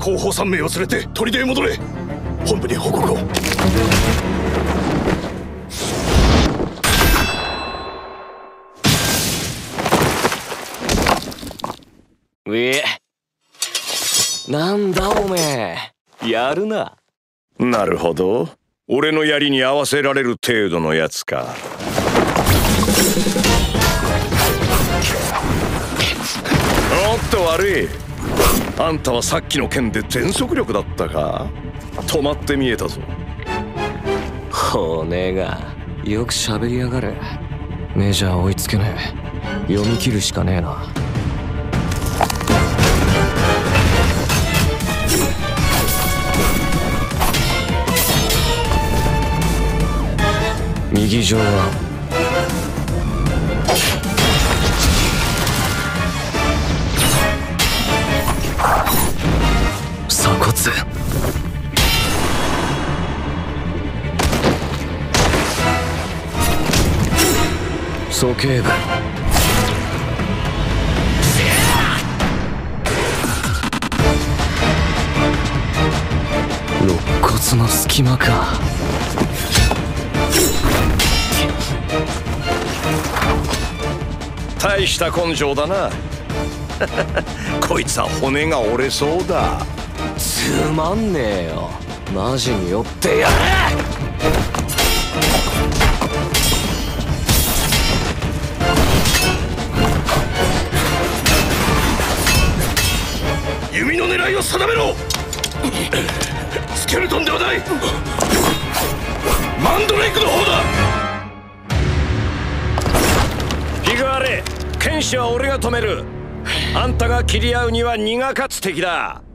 後方3名を連れて砦へ戻れ。本部に報告を。 なんだおめえ、やるな。 なるほど、俺の槍に合わせられる程度のやつか。おっと悪い。あんたはさっきの剣で全速力だったか。止まって見えたぞ。 骨がよく喋りやがる。メジャー追いつけねえ。読み切るしかねえな。右上は鎖骨。鼠径部。肋骨の隙間か。 大した根性だな。こいつは骨が折れそうだ。 つまんねえよ。マジに寄ってやれ。 弓の狙いを定めろ。スケルトンではない、マンドレイクの方だ。 フィグアレ、剣士は俺が止める。あんたが切り合うには荷が勝つ敵だ。